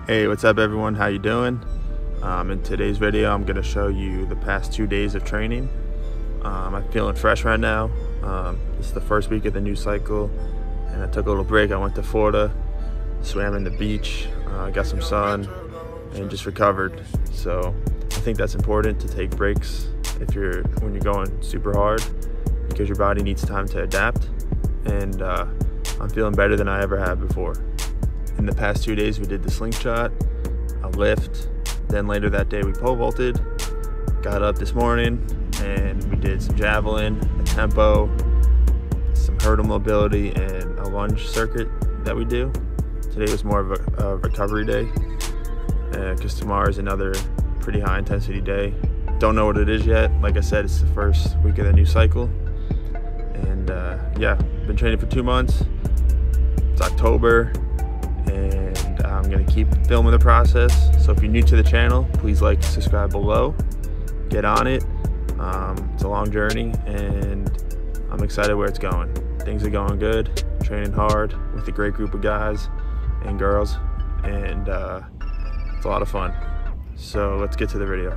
Hey, what's up everyone? How you doing? In today's video, I'm gonna show you the past 2 days of training. I'm feeling fresh right now. This is the first week of the new cycle, and I took a little break. I went to Florida, swam in the beach, got some sun, and just recovered. So I think that's important to take breaks when you're going super hard, because your body needs time to adapt. And I'm feeling better than I ever have before. In the past 2 days, we did the slingshot, a lift, then later that day we pole vaulted, got up this morning and we did some javelin, a tempo, some hurdle mobility, and a lunge circuit that we do. Today was more of a recovery day, because tomorrow is another pretty high intensity day. Don't know what it is yet. Like I said, it's the first week of the new cycle. And yeah, been training for 2 months. It's October. And I'm gonna keep filming the process. So if you're new to the channel, please like, subscribe below, get on it. It's a long journey and I'm excited where it's going. Things are going good, training hard with a great group of guys and girls, and it's a lot of fun. So let's get to the video.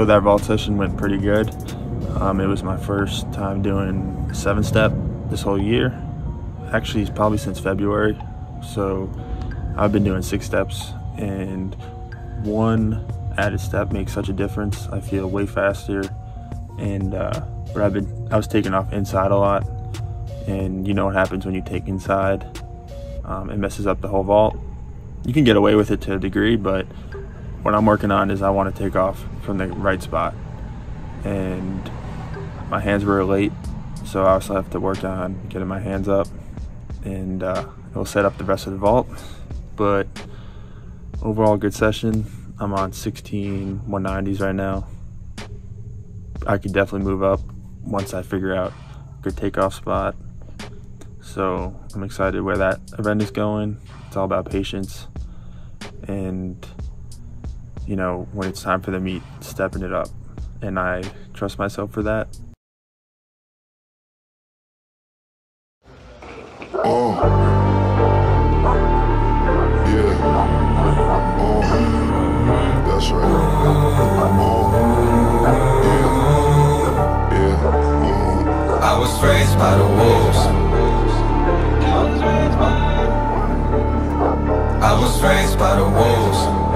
So that vault session went pretty good. It was my first time doing 7-step this whole year. Actually, it's probably since February. So I've been doing 6 steps, and one added step makes such a difference. I feel way faster, and but I was taking off inside a lot, and you know what happens when you take inside. It messes up the whole vault. You can get away with it to a degree, but what I'm working on is I want to take off from the right spot, and my hands were late, so I also have to work on getting my hands up, and it'll set up the rest of the vault. But overall, good session. I'm on 16 190s right now. I could definitely move up once I figure out a good takeoff spot. So I'm excited where that event is going. It's all about patience, and you know, when it's time for the meet, stepping it up, and I trust myself for that. Oh, yeah, oh, that's right, yeah, I was raised by the wolves. I was raised by the wolves.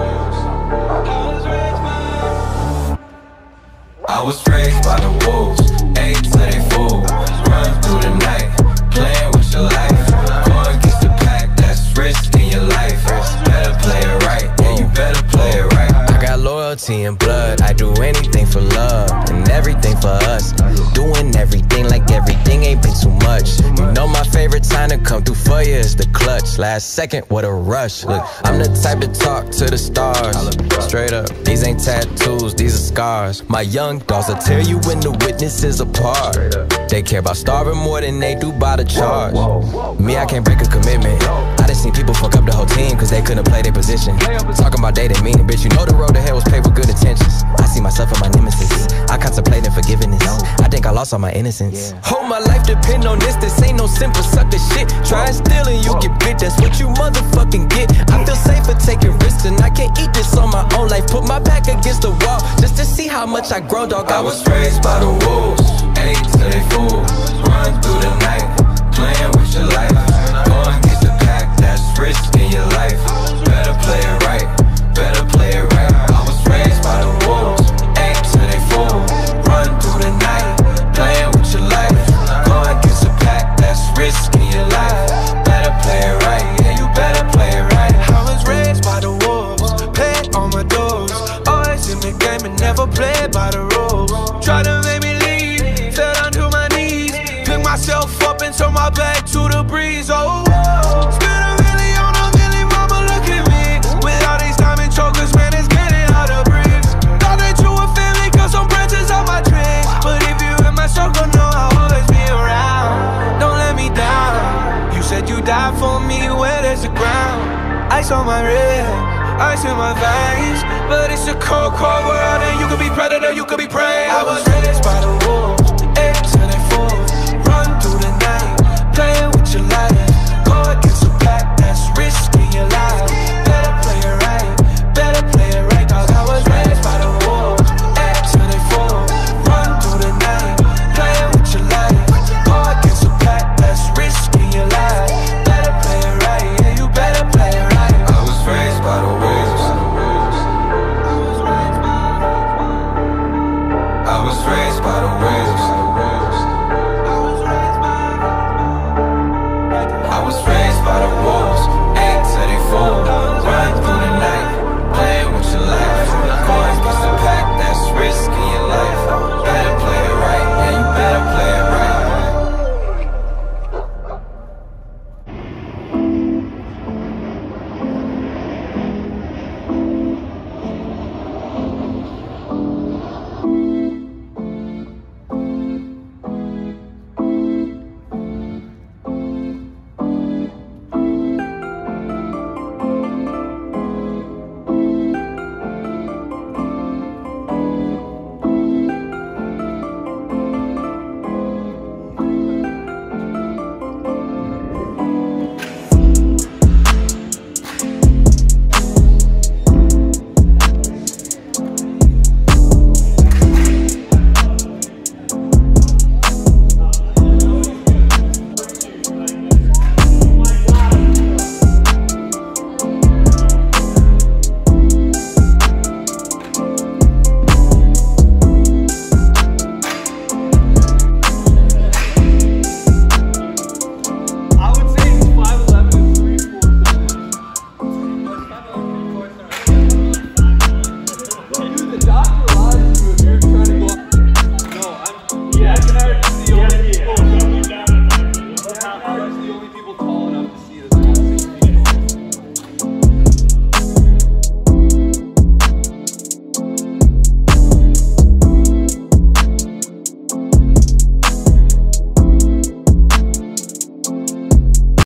I was raised by the wolves. Ate till they fool. Run through the night, playing with your life. Going against the pack, that's risking your life. Better play it right, yeah, you better play it right. I got loyalty and blood. I do anything for love and everything for us. Doing everything like everything ain't been too much. You know my favorite time to come through for you is the clutch. Last second, what a rush. Look, I'm the type to talk to the stars. Straight up, these ain't tattoos, these are scars. My young dogs will tell you when the witnesses apart. They care about starving more than they do by the charge. Me, I can't break a commitment. I done seen people fuck up the whole team cause they couldn't play their position. Talking about dating me, bitch, you know the road to hell was paved with good intentions. I see myself and my nemesis. I contemplate forgiveness. I think I lost all my innocence. Hold my life depend on this. This ain't no simple sucker shit. Try and steal and you get bit. That's what you motherfucking get. I feel safer taking risks, and I can't eat this on my own life. Put my back against the wall just to see how much I grow, dog. I was raised by the wolves. Ate till they fool. Run through the night, playing with your life. Going against the pack, that's risking your life. Better play it right, better play it right. I was raised by the wolves. Ate till they fool. Run through the night, playing with your life. Going against the pack, that's risking your life. Better play it right, yeah, you better play it right. I was raised by the wolves, paid on my dues. Always in the game and never played by the rules. Try to make me leave, fell down to my knees. Pick myself up and turn my back to the breeze. Oh, spend a million on a million, mama, look at me. With all these diamond chokers, man, it's getting hard to breathe. Thought that you were family, cause some branches on my trees. But if you in my circle, know I'll always be around. Don't let me down. You said you died for me, where there's the ground. Ice on my wrist, ice in my veins. But it's a cold, cold world, and you could be predator, you could be prey. I was raised by the wolves, ate till they fall. Run through the night, playing with your life. Go against the pack, that's risking your life.